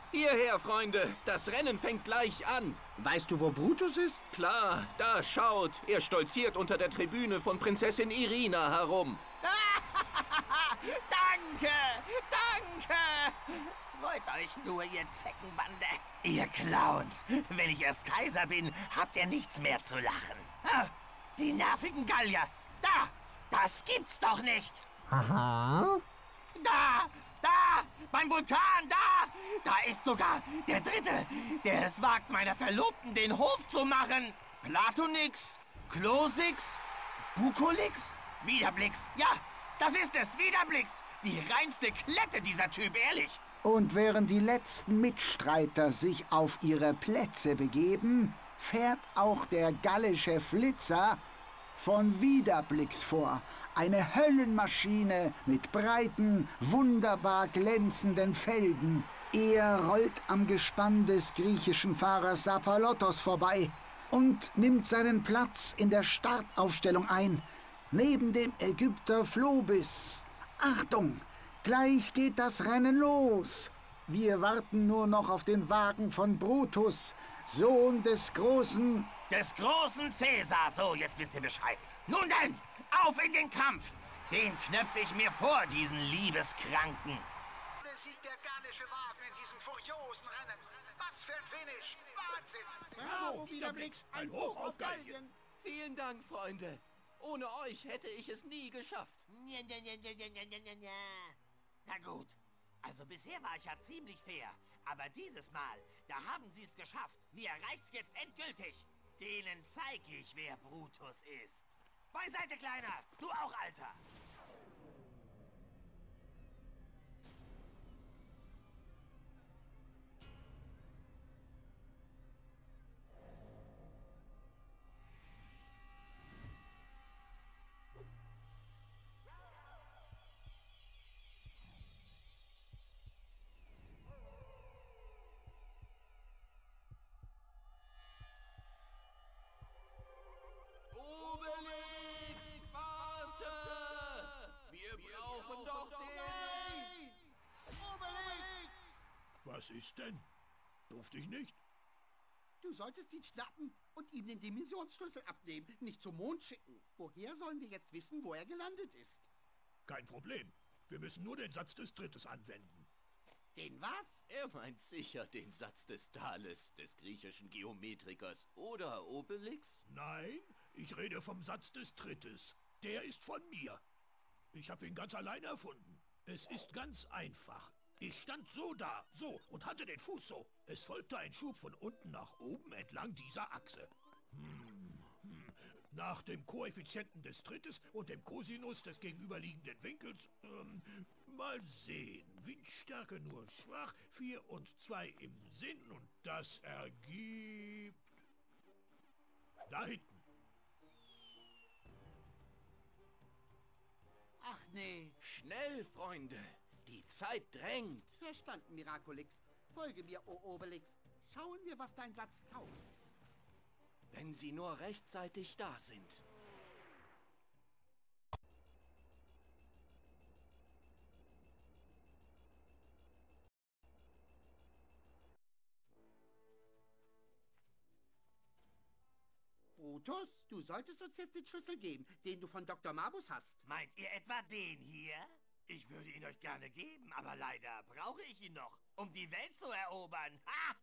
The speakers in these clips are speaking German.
Hierher, Freunde! Das Rennen fängt gleich an! Weißt du, wo Brutus ist? Klar, da schaut! Er stolziert unter der Tribüne von Prinzessin Irina herum. Danke! Danke! Freut euch nur, ihr Zeckenbande. Ihr Clowns. Wenn ich erst Kaiser bin, habt ihr nichts mehr zu lachen. Ah, die nervigen Gallier. Da! Das gibt's doch nicht! Aha. Da! Da! Beim Vulkan! Da! Da ist sogar der Dritte, der es wagt, meiner Verlobten den Hof zu machen. Platonix, Klosix, Bukolix, Wiederblix. Ja, das ist es, Wiederblix. Die reinste Klette, dieser Typ, ehrlich. Und während die letzten Mitstreiter sich auf ihre Plätze begeben, fährt auch der gallische Flitzer von Wiederblix vor. Eine Höllenmaschine mit breiten, wunderbar glänzenden Felgen. Er rollt am Gespann des griechischen Fahrers Sapalotos vorbei und nimmt seinen Platz in der Startaufstellung ein, neben dem Ägypter Phlobis. Achtung, gleich geht das Rennen los. Wir warten nur noch auf den Wagen von Brutus, Sohn des großen Cäsar. So, jetzt wisst ihr Bescheid. Nun denn, auf in den Kampf. Den knöpfe ich mir vor, diesen Liebeskranken. Der Sieg der gallische Wagen in diesem furiosen Rennen. Was für ein Finish. Wahnsinn. Bravo, Wiederblix. Ein Hoch auf Gallien. Vielen Dank, Freunde. Ohne euch hätte ich es nie geschafft. Na gut, also bisher war ich ja ziemlich fair. Aber dieses Mal, da haben sie es geschafft. Mir reicht's jetzt endgültig. Denen zeige ich, wer Brutus ist. Beiseite, Kleiner! Du auch, Alter! Obelix, warte! Wir brauchen doch den... Obelix! Was ist denn? Durfte ich nicht? Du solltest ihn schnappen und ihm den Dimensionsschlüssel abnehmen, nicht zum Mond schicken. Woher sollen wir jetzt wissen, wo er gelandet ist? Kein Problem. Wir müssen nur den Satz des Trittes anwenden. Den was? Er meint sicher den Satz des Thales, des griechischen Geometrikers. Oder, Obelix? Nein, ich rede vom Satz des Trittes. Der ist von mir. Ich habe ihn ganz allein erfunden. Es ist ganz einfach. Ich stand so da, so, und hatte den Fuß so. Es folgte ein Schub von unten nach oben entlang dieser Achse. Nach dem Koeffizienten des Trittes und dem Cosinus des gegenüberliegenden Winkels, mal sehen. Windstärke nur schwach, 4 und 2 im Sinn und das ergibt... Da hinten. Ach nee. Schnell, Freunde! Die Zeit drängt! Verstanden, Miraculix. Folge mir, O Obelix. Schauen wir, was dein Satz taugt. Wenn sie nur rechtzeitig da sind. Brutus, du solltest uns jetzt den Schlüssel geben, den du von Dr. Mabus hast. Meint ihr etwa den hier? Ich würde ihn euch gerne geben, aber leider brauche ich ihn noch, um die Welt zu erobern.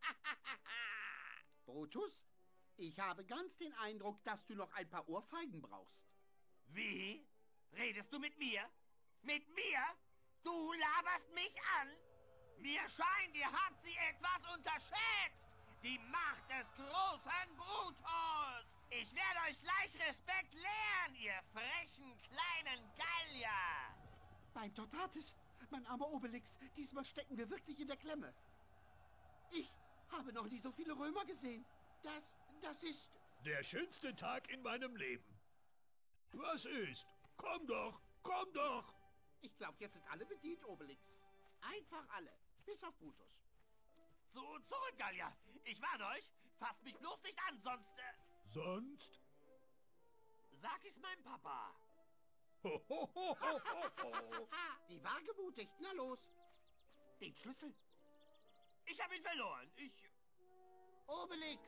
Brutus, ich habe ganz den Eindruck, dass du noch ein paar Ohrfeigen brauchst. Wie? Redest du mit mir? Mit mir? Du laberst mich an? Mir scheint, ihr habt sie etwas unterschätzt. Die Macht des großen Brutus. Ich werde euch gleich Respekt lehren, ihr frechen kleinen Gallier. Beim Tortatis, mein armer Obelix, diesmal stecken wir wirklich in der Klemme. Ich habe noch nie so viele Römer gesehen. Das ist... Der schönste Tag in meinem Leben. Was ist? Komm doch, komm doch! Ich glaube, jetzt sind alle bedient, Obelix. Einfach alle, bis auf Brutus. Zurück, Gallier. Ich warne euch, fasst mich bloß nicht an, sonst... Sonst? Sag ich's meinem Papa. Ho, ho, ho, ho, ho, ho. Wie wagemutig, na los. Den Schlüssel. Ich habe ihn verloren. Obelix!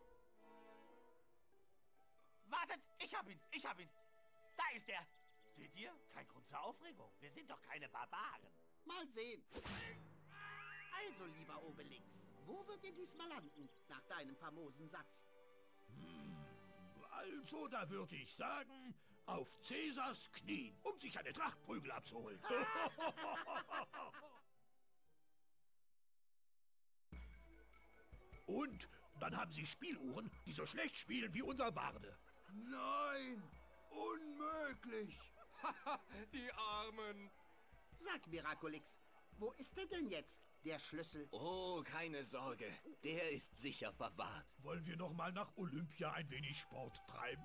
Wartet, ich hab ihn. Da ist er. Seht ihr? Kein Grund zur Aufregung. Wir sind doch keine Barbaren. Mal sehen. Also, lieber Obelix, wo wird ihr diesmal landen, nach deinem famosen Satz? Also, da würde ich sagen, auf Cäsars Knien, um sich eine Trachtprügel abzuholen. Und dann haben sie Spieluhren, die so schlecht spielen wie unser Barde. Nein, unmöglich. Die Armen. Sag, Miraculix, wo ist er denn jetzt, der Schlüssel? Oh, keine Sorge. Der ist sicher verwahrt. Wollen wir noch mal nach Olympia ein wenig Sport treiben?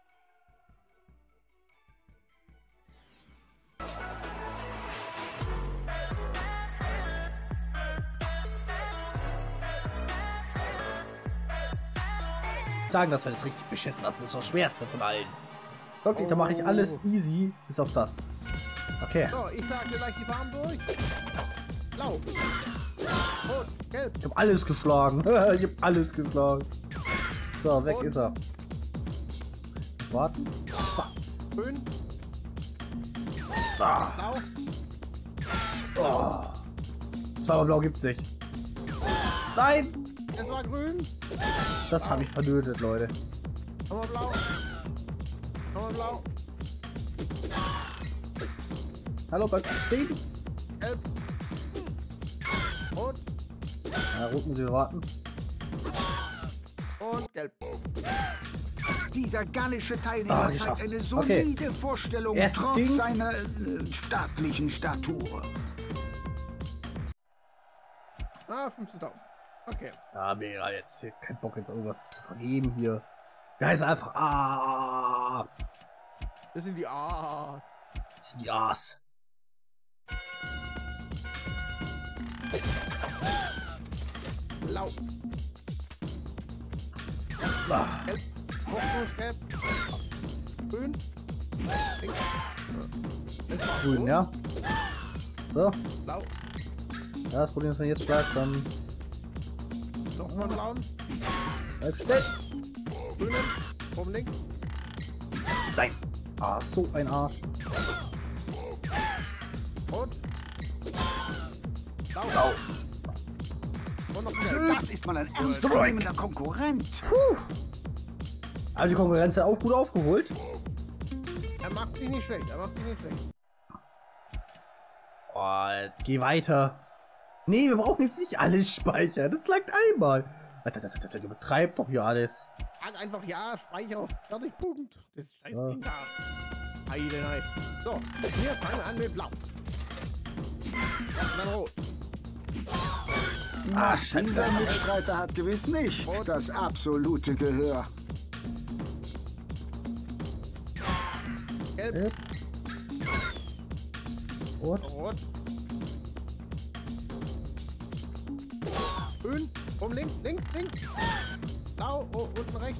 Sagen, das war jetzt richtig beschissen. Das ist das Schwerste von allen. Wirklich, da mache ich alles easy, bis auf das. Okay. So, ich sage gleich die Farben durch. Blau. Rot. Gelb. Ich hab alles geschlagen. Ich hab alles geschlagen. So, weg ist er. Warten. Fatz. Grün. Ah. Blau. Oh. Zweimal blau gibt's nicht. Nein! Es war grün. Das habe ich vernötet, Leute. Nochmal blau. Nochmal blau. Hallo, bei Baby. Gelb. Rot. Ja, rot muss ich warten. Und gelb. Dieser gallische Teilnehmer zeigt geschafft. eine Okay. solide Vorstellung Erstes trotz Ding. seiner staatlichen Statur. Ah, 15.000. Okay. Ja, mega, jetzt hier kein Bock, jetzt irgendwas zu vergeben hier. Wir heißen einfach A. Das sind die A. Das sind die A's. Blau. Ah. Gelb. Hochfuß, gelb. Grün. Links. Grün, ja. So. Blau. Ja, das Problem ist, wenn ich jetzt schlag, dann Nochmal blauen. bleib still. Grünen. Oben links. Nein. Ah, so ein Arsch. Rot. Blau. Blau. Und noch gelb. Das ist mal ein ernstzunehmender Konkurrent. Aber die Konkurrenz hat auch gut aufgeholt. Er macht sich nicht schlecht. Er macht sich nicht schlecht. Oh, jetzt geh weiter. Nee, wir brauchen jetzt nicht alles speichern. Das langt einmal. Alter, übertreibt doch hier alles. Sag einfach ja, Speicher. Fertig, Punkt. Das ist scheiß Ja. Ding da. Heidenei. So, hier fangen wir an mit Blau. Dann rot. Ah, Dieser scheiße. Mitstreiter hat gewiss nicht das absolute Gehör. Gelb. Gelb. Rot. Rot. Grün. Oben links, links, links. Blau, oh, unten rechts.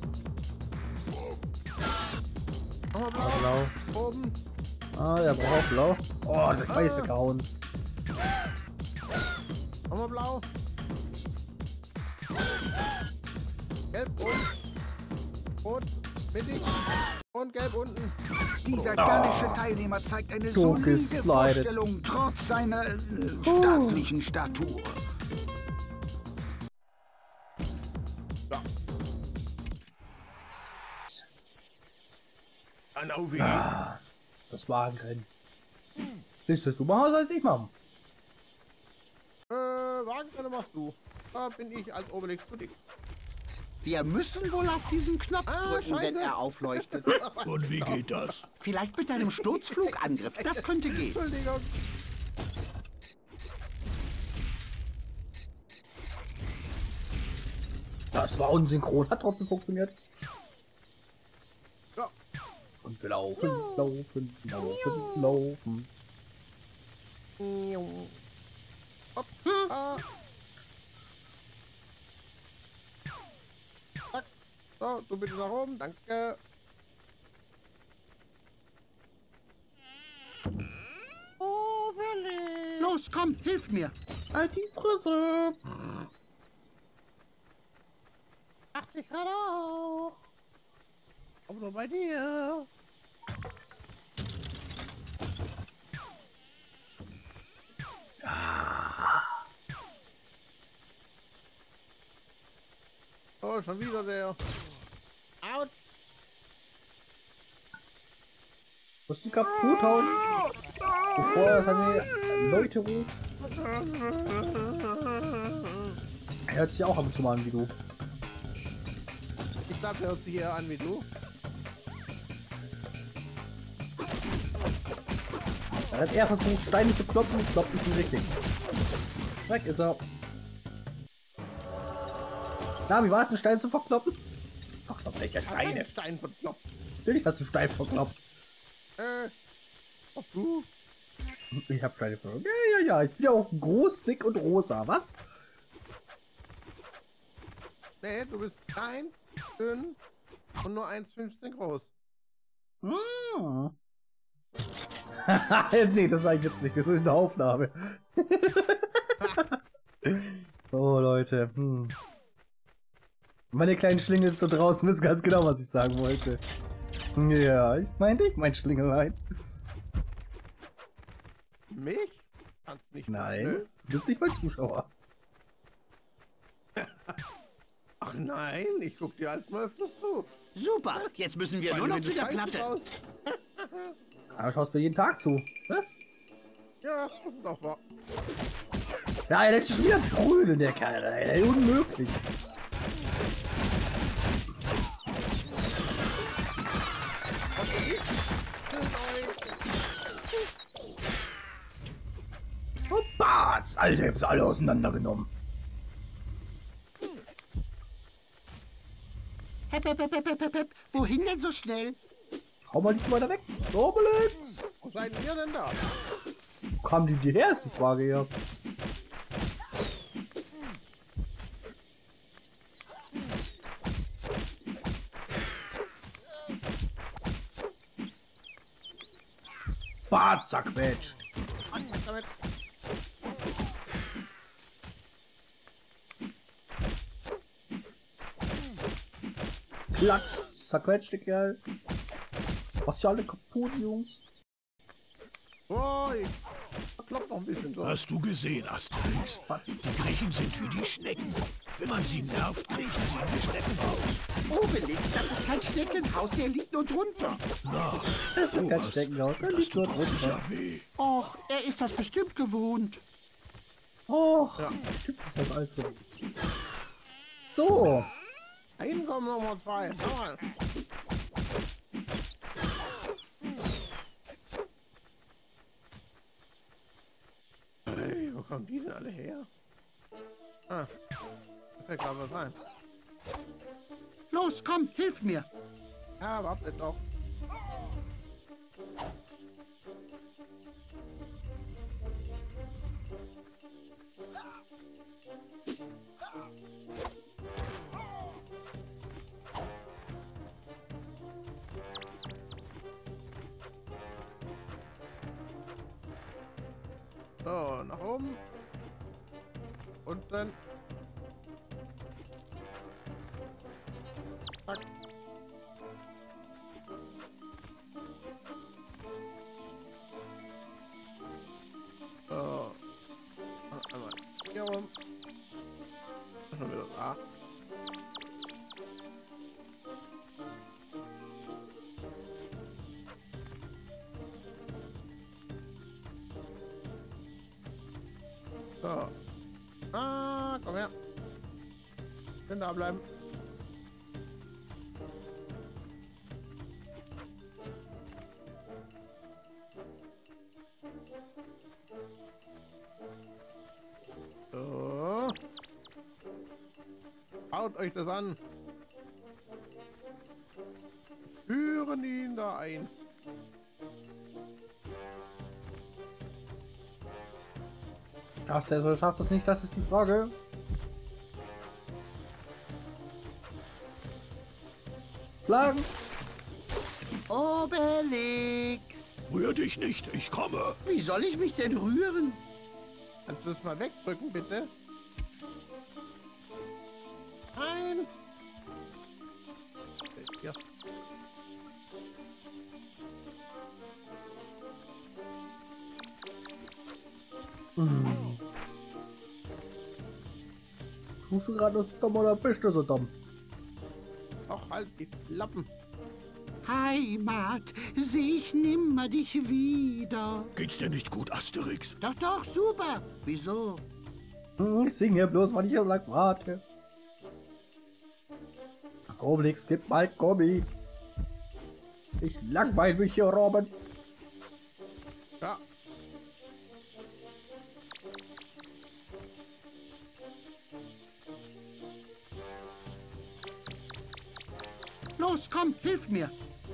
Nochmal blau. Blau. Oben. Ah, der braucht auch blau. Oh, der Kreis ist weggehauen. Nochmal blau. Gelb und rot. Mittig. Und gelb unten. Dieser gallische Teilnehmer zeigt eine So solide geslidet. Vorstellung trotz seiner staatlichen Statur. Ja. Dann auf ihn. Ah, das Wagenrennen. Willst du machen, soll ich machen? Wagenrennen machst du. Da bin ich als Obelix für dich. Wir müssen wohl auf diesen Knopf drücken, wenn Scheiße. er aufleuchtet. Und wie geht das? Vielleicht mit einem Sturzflugangriff. Das könnte gehen. Entschuldigung. Das war unsynchron, hat trotzdem funktioniert. Ja. Und wir laufen, laufen, laufen, laufen. Hopp. Ah. Zack. So, du bitte nach oben. Danke. Los, komm, hilf mir. Halt die Fresse! Ach, ich gerade auch. Aber nur bei dir. Oh, schon wieder der. Autsch. Musst du kaputt hauen, bevor er seine Leute ruft. Er hört sich auch ab und zu mal an wie du. Ich glaube, er hört sich eher an wie du. Er hat eher versucht, Steine zu kloppen und kloppt nicht richtig. Weg ist er. Na, wie war es, den Stein zu verkloppen? Verkloppt, welcher Steine? Stein verkloppt. Natürlich hast du Stein verkloppt. Auf du? Ich hab Steine verkloppt. Ja. Ich bin ja auch groß, dick und rosa. Was? Nee, du bist klein, dünn und nur 1,15 groß. Mm. Nee, das sage ich jetzt nicht. Wir sind in der Aufnahme. Oh, Leute. Meine kleinen Schlingel da draußen wissen ganz genau, was ich sagen wollte. Ja, ich mein Schlingelein. Mich? Kannst nicht. Nein, Nö. du bist nicht mein Zuschauer. Ach nein, ich guck dir als mal öfters zu. Super, jetzt müssen wir nur noch zu der Platte. Raus. Aber schaust mir jeden Tag zu. Was? Ja, das ist auch wahr. Ja, er lässt sich wieder prügeln, der Kerl. Ey, unmöglich. Oh, Bats! Alter, ich hab's alle auseinandergenommen. Hep. Wohin denn so schnell? Hau mal nicht so weiter weg. Obelix! Wo seid ihr denn da? Wo kamen die her, ist die Frage hier. Bats zerquetscht. Damit. Klatsch, zerquetscht, der Kerl. Was ja alle kaputt, Jungs. Oh, ich klopft noch ein bisschen so. Hast du gesehen, Asterix? Was? Die Griechen sind wie die Schnecken. Wenn man sie nervt, kriechen sie in die Schneckenhaus. Obelix, das ist kein Schneckenhaus, der liegt nur drunter. Na, Das ist kein Steckenhaus, da liegt nur drunter. ja weh. Och, er ist das bestimmt gewohnt. Och, ja. Stimmt, das ist alles gut. So. Einkommen Nummer 2. Schau mal. Hey, wo kommen die denn alle her? Ah, da fällt gerade was ein. Los, komm, hilf mir. Ja, wartet doch. So, nach oben. Unten. Zack. So. Einmal hier rum. Schon wieder da. So. Ah, komm her. Schön da bleiben. So. Haut euch das an. Führen ihn da ein. Schafft er es oder schafft es nicht? Das ist die Frage. Schlagen! Obelix. Rühr dich nicht, ich komme. Wie soll ich mich denn rühren? Kannst du es mal wegdrücken, bitte? Nein! Ja. Tust du gerade so dumm oder bist du so dumm? Ach, halt die Lappen. Heimat, seh ich nimmer dich wieder. Geht's dir nicht gut, Asterix? Doch, doch, super. Wieso? Ich singe bloß, weil ich so lang warte. Obelix, gib mal Gummi. Ich langweile mich hier, Robin. Ja. Los, komm, hilf mir.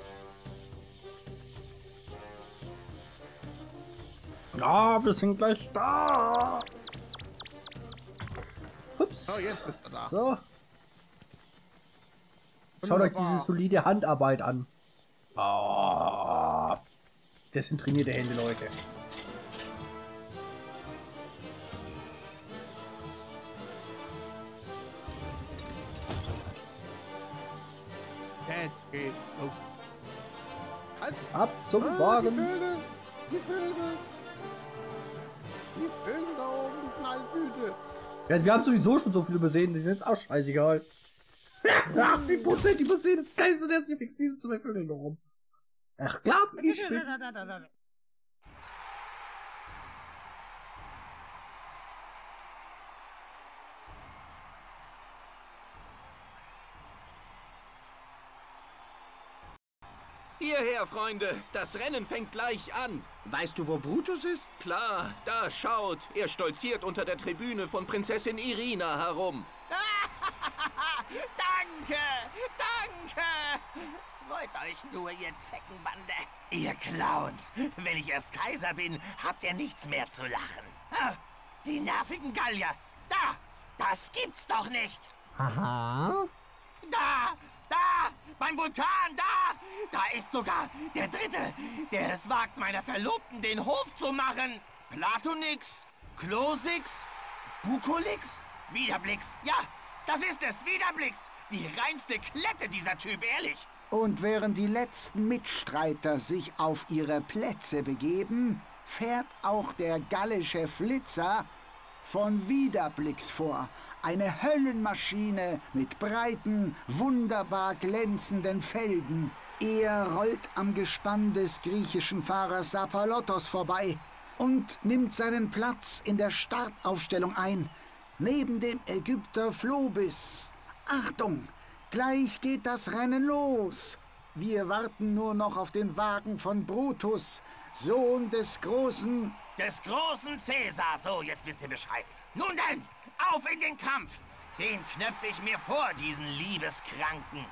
Ja, wir sind gleich da. Ups. So, jetzt bist du da. So. Schaut euch diese solide Handarbeit an. Oh. Das sind trainierte Hände, Leute. Jetzt geht's los. Halt. Ab zum Die Wagen. Vögel. Die Vögel. Die Vögel da oben, Knalltüte. Ja, wir haben sowieso schon so viel übersehen, die sind jetzt auch scheißegal. 80% übersehen, das Geilste, der ist fix diese 2 Vögel noch rum. Ach, glaub ich bin... Hierher, Freunde, das Rennen fängt gleich an. Weißt du, wo Brutus ist? Klar, da schaut, er stolziert unter der Tribüne von Prinzessin Irina herum. Danke! Danke! Freut euch nur, ihr Zeckenbande. Ihr Clowns. Wenn ich erst Kaiser bin, habt ihr nichts mehr zu lachen. Ah, die nervigen Gallier. Da! Das gibt's doch nicht! Aha. Da! Da! Beim Vulkan! Da! Da ist sogar der Dritte, der es wagt, meiner Verlobten den Hof zu machen. Platonix, Klosix, Bukolix, Wiederblix. Ja, das ist es, Wiederblix. Die reinste Klette, dieser Typ, ehrlich. Und während die letzten Mitstreiter sich auf ihre Plätze begeben, fährt auch der gallische Flitzer von Wiederblix vor. Eine Höllenmaschine mit breiten, wunderbar glänzenden Felgen. Er rollt am Gespann des griechischen Fahrers Sapalotos vorbei und nimmt seinen Platz in der Startaufstellung ein, neben dem Ägypter Phlobis. Achtung, gleich geht das Rennen los. Wir warten nur noch auf den Wagen von Brutus, Sohn des großen... Des großen Cäsar. So, jetzt wisst ihr Bescheid. Nun denn, auf in den Kampf. Den knöpfe ich mir vor, diesen Liebeskranken.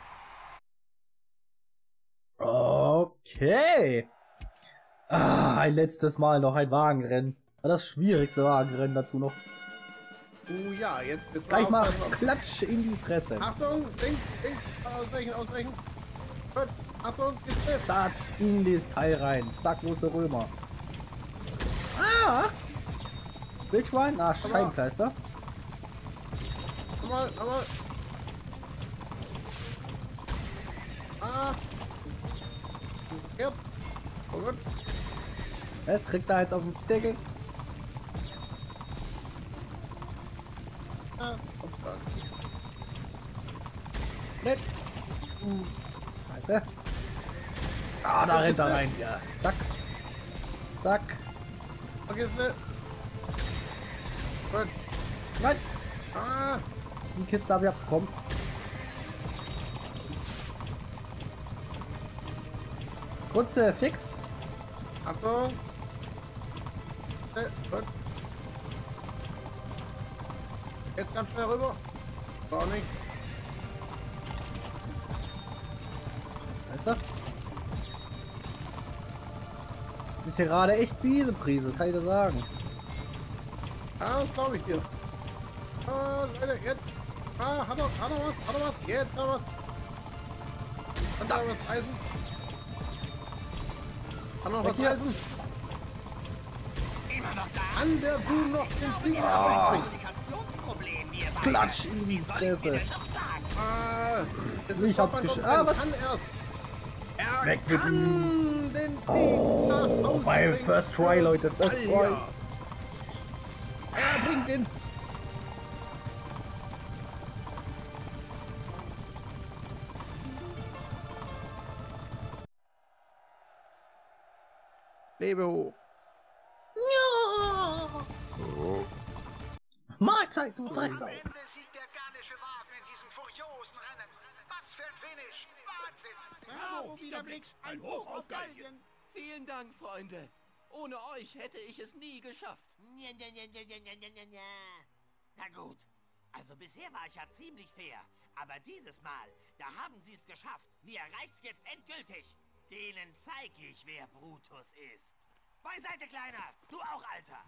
Okay. Ein letztes Mal noch ein Wagenrennen. Das schwierigste Wagenrennen dazu noch. Oh ja, jetzt wird's Gleich mal Klatsch in die Fresse. Achtung, links, ausweichen. Gut, Achtung, getrifft. Das in das Teil rein. Zack, wo ist der Römer? Ah! Wildschwein? Ah, Scheibenkleister. Nochmal. Ah. Ja. Oh gut. Es kriegt da jetzt auf den Deckel. Ah. Nett. Scheiße. Ah, da rennt er rein. Ja. Zack. Zack. Vergiss nicht. Gut. Nein. Ah. Die Kiste habe ich abbekommen. Kurze Fix. Achtung. Gut. Jetzt ganz schnell rüber. Doch nicht. Da ist er. Das ist hier gerade echt Bieseprise, kann ich dir sagen. Ah, das glaube ich dir. Ah, Leute, jetzt. Ah, hat er was? Jetzt hat er was. Hat er was Eisen? Hat er noch was Hier. Eisen? Immer Kann der du noch den Flieger Kommunikationsproblem, wir beide. Klatsch in die Fresse. Ah, Ich hab's geschafft. Ah, was? Kann er Weg mit kann den Flieger Oh, bei First Try, Leute. First Try. Er bringt den. Lebe hoch. Mahlzeit, du Drecksau. Am Ende siegt der gallische Wagen in diesem furiosen Rennen. Was für ein Finish! Wahnsinn! Bravo, Wiederblix. Ein Hoch auf Gallien. Vielen Dank, Freunde. Ohne euch hätte ich es nie geschafft. Na gut, also bisher war ich ja ziemlich fair. Aber dieses Mal, da haben sie es geschafft. Mir reicht's jetzt endgültig. Denen zeig ich, wer Brutus ist. Beiseite, Kleiner. Du auch, Alter.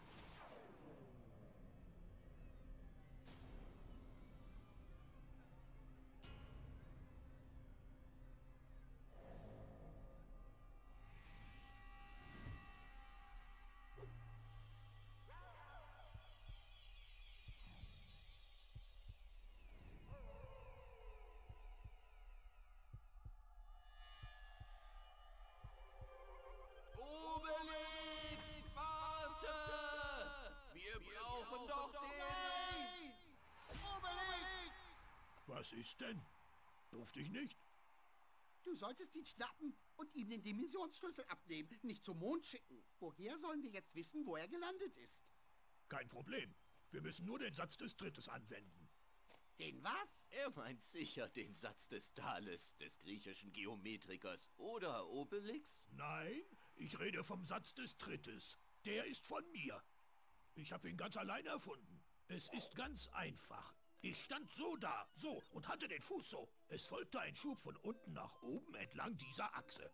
Obelix, warte! Wir brauchen doch den... Obelix! Was ist denn? Durfte ich nicht? Du solltest ihn schnappen und ihm den Dimensionsschlüssel abnehmen, nicht zum Mond schicken. Woher sollen wir jetzt wissen, wo er gelandet ist? Kein Problem. Wir müssen nur den Satz des Trittes anwenden. Den was? Er meint sicher den Satz des Thales, des griechischen Geometrikers. Oder, Obelix? Nein, ich rede vom Satz des Trittes. Der ist von mir. Ich habe ihn ganz allein erfunden. Es ist ganz einfach. Ich stand so da, so, und hatte den Fuß so. Es folgte ein Schub von unten nach oben entlang dieser Achse.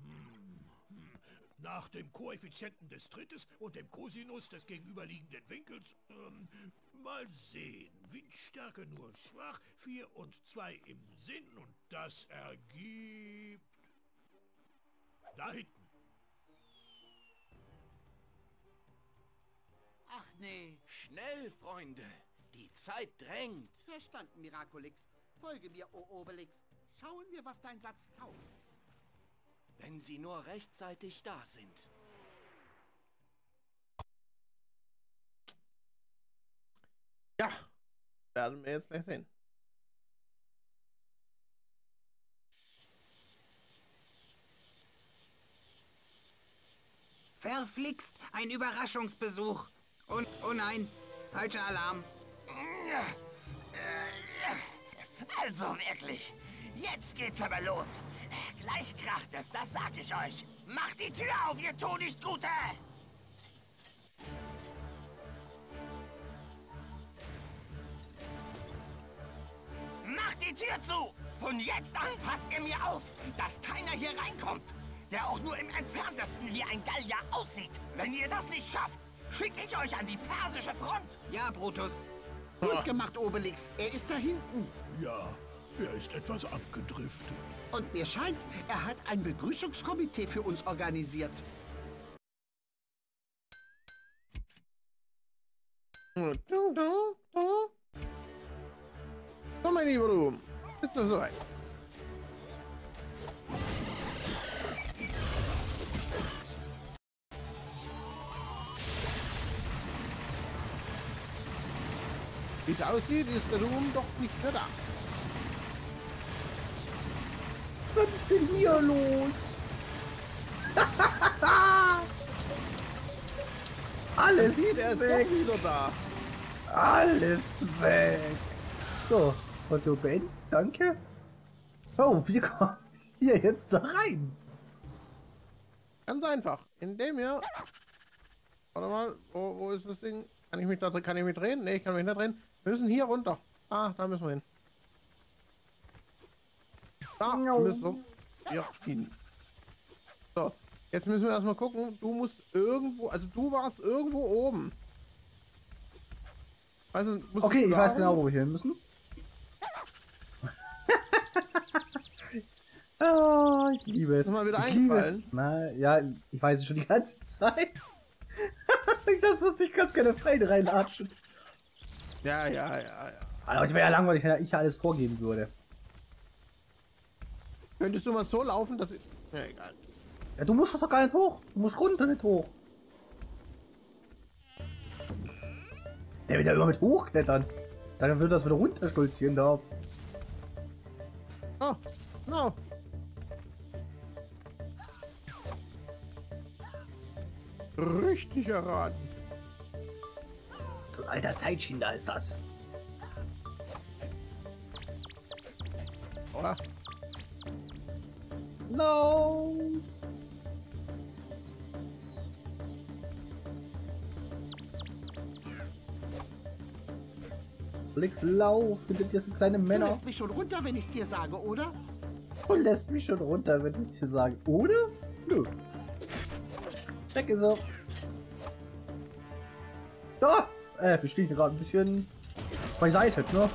Nach dem Koeffizienten des Trittes und dem Kosinus des gegenüberliegenden Winkels, mal sehen. Windstärke nur schwach, 4 und 2 im Sinn und das ergibt... Da hinten. Ach nee. Schnell, Freunde! Die Zeit drängt! Verstanden, Miraculix. Folge mir, O Obelix. Schauen wir, was dein Satz taugt. Wenn sie nur rechtzeitig da sind. Ja, werden wir jetzt gleich sehen. Verflixt, ein Überraschungsbesuch. Und, oh nein, falscher Alarm. Also wirklich, jetzt geht's aber los. Gleich kracht es, das sag ich euch. Macht die Tür auf, ihr Tunichtgute! Macht die Tür zu! Von jetzt an passt ihr mir auf, dass keiner hier reinkommt, der auch nur im Entferntesten wie ein Gallier aussieht. Wenn ihr das nicht schafft, schicke ich euch an die persische Front. Ja, Brutus. Gut gemacht, Obelix. Er ist da hinten. Ja, er ist etwas abgedriftet. Und mir scheint, er hat ein Begrüßungskomitee für uns organisiert. So, mein lieber Ruhm, bist du soweit? Wie es aussieht, ist der Ruhm doch nicht mehr da. Was ist denn hier los? Alles Sieht, er ist weg. doch wieder da. Alles weg. So, Version beenden. Danke. Oh, wir kommen hier jetzt da rein. Ganz einfach. Indem ihr... Warte mal, wo ist das Ding? Kann ich mich da kann ich mich drehen? Ne, ich kann mich nicht drehen. Wir müssen hier runter. Ah, da müssen wir hin. Da müssen wir hin. So, jetzt müssen wir erstmal gucken. Du musst irgendwo, also du warst irgendwo oben. Also, Okay, ich weiß genau, wo wir hin müssen. Oh, ich liebe es. Ist mal wieder ich liebe. eingefallen? Na, ja, ich weiß es schon die ganze Zeit. Das wusste ich, ganz gerne Pfeile reinlatschen. Ja. Aber es wäre ja langweilig, wenn ich alles vorgeben würde. Könntest du mal so laufen, dass ich... Ja, egal. Ja, du musst doch gar nicht hoch. Du musst runter, nicht hoch. Der will ja immer mit hochklettern. Dann würde das wieder runterstolzieren darf. Oh, no. Richtig erraten. So ein alter Zeitschienen, da ist das. Oh. No. Blix, lauf, hinter dir sind kleine Du Männer. lässt mich schon runter, wenn ich dir sage, oder? Du lässt mich schon runter, wenn ich dir sage, oder? Nö. Weg ist er. Da! Wir stehen hier gerade ein bisschen beiseite, ne?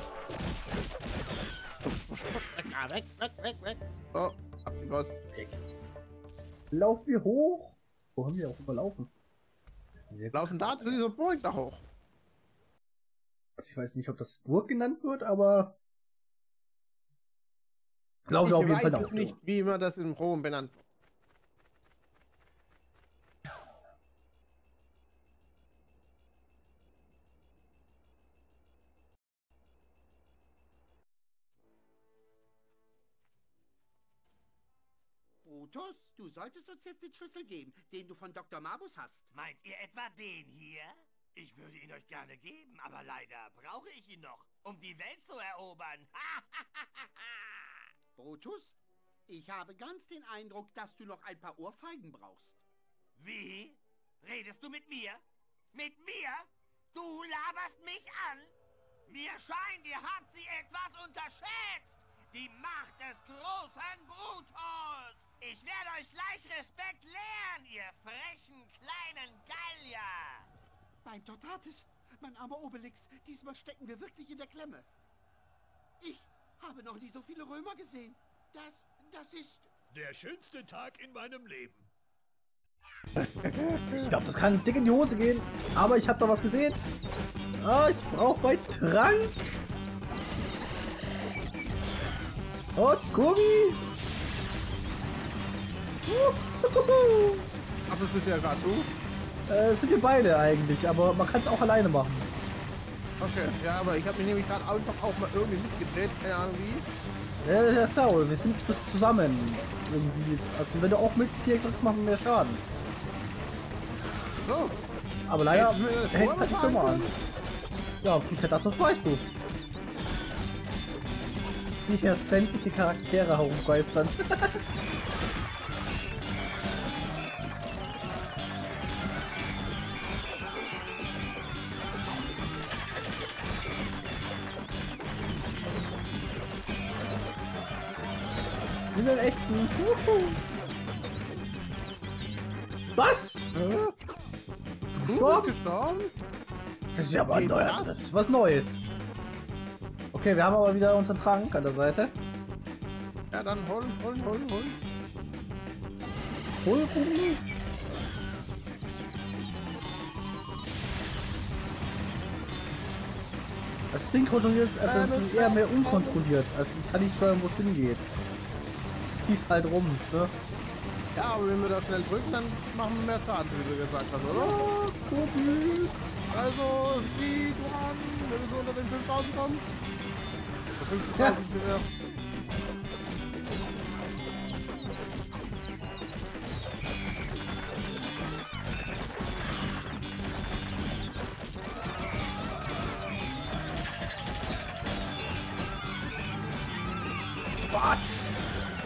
Weg. Oh, abgegossen. Laufen wir hoch? Wo haben wir auch überlaufen? Laufen da zu dieser Burg da hoch. Ich weiß nicht, ob das Burg genannt wird, aber laufen wir auf jeden Fall Ich weiß laufen. nicht, wie man das in Rom benannt wird. Brutus, du solltest uns jetzt den Schlüssel geben, den du von Dr. Mabus hast. Meint ihr etwa den hier? Ich würde ihn euch gerne geben, aber leider brauche ich ihn noch, um die Welt zu erobern. Brutus, ich habe ganz den Eindruck, dass du noch ein paar Ohrfeigen brauchst. Wie? Redest du mit mir? Mit mir? Du laberst mich an? Mir scheint, ihr habt sie etwas unterschätzt. Die Macht des großen Brutus. Ich werde euch gleich Respekt lehren, ihr frechen kleinen Gallier. Mein Totatis, mein armer Obelix, diesmal stecken wir wirklich in der Klemme. Ich habe noch nie so viele Römer gesehen. Das ist... Der schönste Tag in meinem Leben. Ich glaube, das kann dick in die Hose gehen. Aber ich habe da was gesehen. Ah, ich brauche bei Trank. Oh, Gummi. Ach, das bist ja gerade du. Es sind wir beide eigentlich, aber man kann es auch alleine machen. Okay, ja, aber ich habe mich nämlich gerade einfach auch mal irgendwie nicht gedreht, keine Ahnung wie. Ja, das ist klar, wir sind bis zusammen. Irgendwie. Also wenn du auch mit 4 drückst, machen wir mehr Schaden. So. Aber leider Hättest du mir das hängt es halt die vorher Firma an. sagen Ja, ich hätte das weißt du. Wie hier sämtliche Charaktere herumgeistern. In den echten. Was? Du bist gestorben? Das ist ja aber neu. Das ist was Neues. Okay, wir haben aber wieder unseren Trank an der Seite. Ja, dann holen. Hol. Das Ding kontrolliert, also es ist eher mehr unkontrolliert. Also ich kann nicht steuern, wo es hingeht. Es fließt halt rum, ne? Ja, aber wenn wir da schnell drücken, dann machen wir mehr Schaden, wie du gesagt hast, oder? Kobi. Also, sieh du an, wenn wir so unter den 5000 kommen. Für 50.000 sind wir. Was?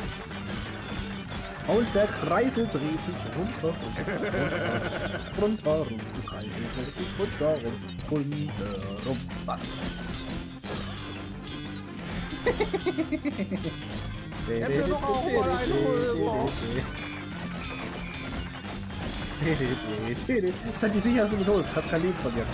Und der Kreisel dreht sich runter, runter, der Kreisel dreht sich runter, was? Hätten wir doch auch mal einen Römer. Das ist halt die sicherste Methode, du kannst kein Leben verlieren.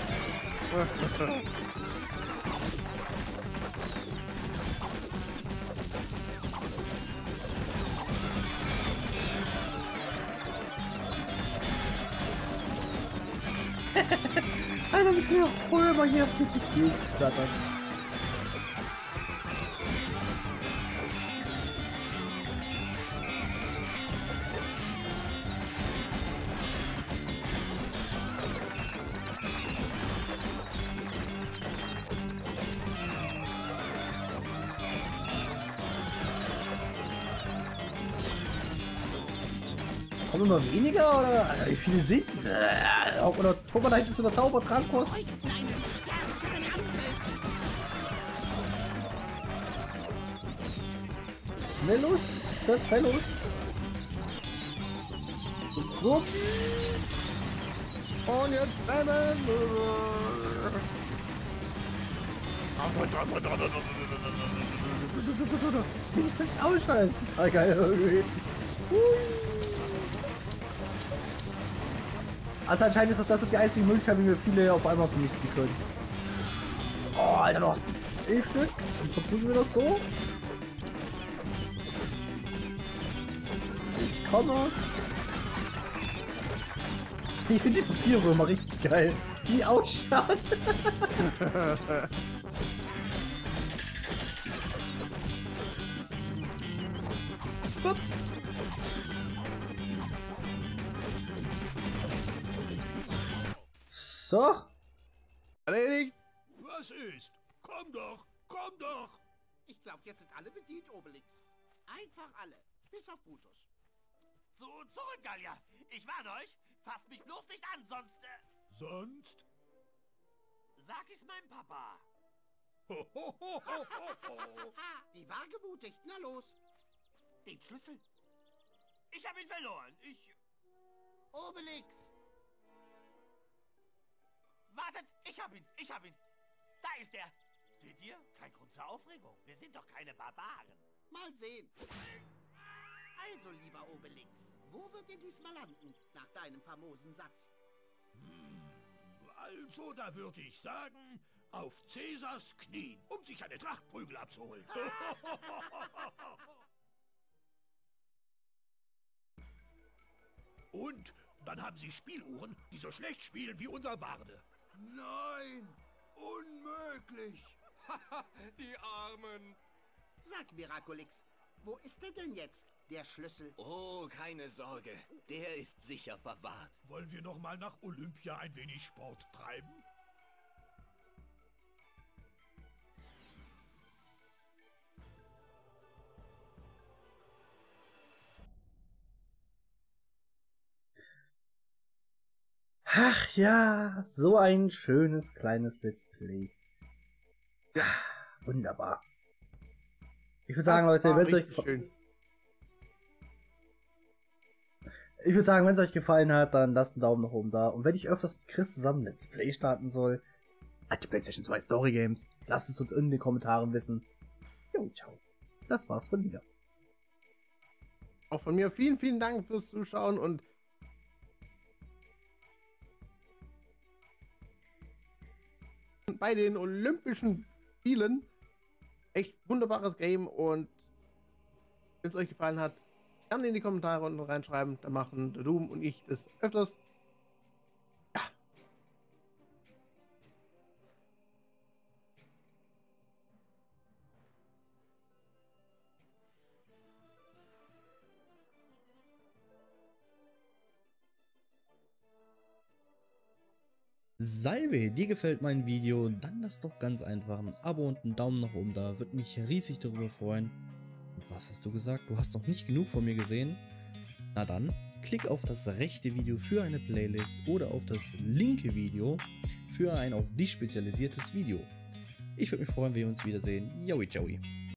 viele Römer hier auf die Gegend flattern. Kommen nur weniger oder? Alter, wie viele sind? Oder guck mal, da hinten ist so der Zaubertrankos. Schnell los, schnell los. So. Und jetzt rennen. Das Ausschneiden ist total geil irgendwie. Also anscheinend ist doch das die einzige Möglichkeit, wie wir viele auf einmal vernichten können. Oh, Alter, noch 11 Stück. Dann verprügeln wir das so. Ich komme. Ich finde die Papierwürmer richtig geil. Die ausschauen. Ups. So. Erledigt. Was ist? Komm doch, komm doch! Ich glaube, jetzt sind alle bedient, Obelix. Einfach alle. Bis auf Brutus. Zurück, Gallier. Ich warne euch. Fasst mich bloß nicht an, sonst... Sonst? Sag ich's meinem Papa. Wie wagemutig. Na los. Den Schlüssel. Ich habe ihn verloren. Obelix. Wartet, ich hab ihn. Da ist er. Seht ihr? Kein Grund zur Aufregung. Wir sind doch keine Barbaren. Mal sehen. Also, lieber Obelix, wo wird er diesmal landen, nach deinem famosen Satz? Also, da würde ich sagen, auf Cäsars Knien, um sich eine Trachtprügel abzuholen. Und dann haben sie Spieluhren, die so schlecht spielen wie unser Barde. Nein, unmöglich. Die Armen. Sag, Miraculix, wo ist er denn jetzt, der Schlüssel? Oh, keine Sorge. Der ist sicher verwahrt. Wollen wir noch mal nach Olympia ein wenig Sport treiben? Ach ja, so ein schönes kleines Let's Play. Ja, wunderbar. Ich würde sagen, Leute, wenn es euch wenn es euch gefallen hat, dann lasst einen Daumen nach oben da. Und wenn ich öfters mit Chris zusammen Let's Play starten soll, die PlayStation 2 Story Games, lasst es uns in den Kommentaren wissen. Jo, ciao. Das war's von mir. Auch von mir vielen, vielen Dank fürs Zuschauen und bei den Olympischen Spielen. Echt wunderbares Game und wenn es euch gefallen hat, gerne in die Kommentare unten reinschreiben. Dann machen der Doom und ich das öfters. Ja. Salve, dir gefällt mein Video, dann lass doch ganz einfach ein Abo und einen Daumen nach oben da, würde mich riesig darüber freuen. Und was hast du gesagt? Du hast noch nicht genug von mir gesehen? Na dann, klick auf das rechte Video für eine Playlist oder auf das linke Video für ein auf dich spezialisiertes Video. Ich würde mich freuen, wenn wir uns wiedersehen. Joey, Joey.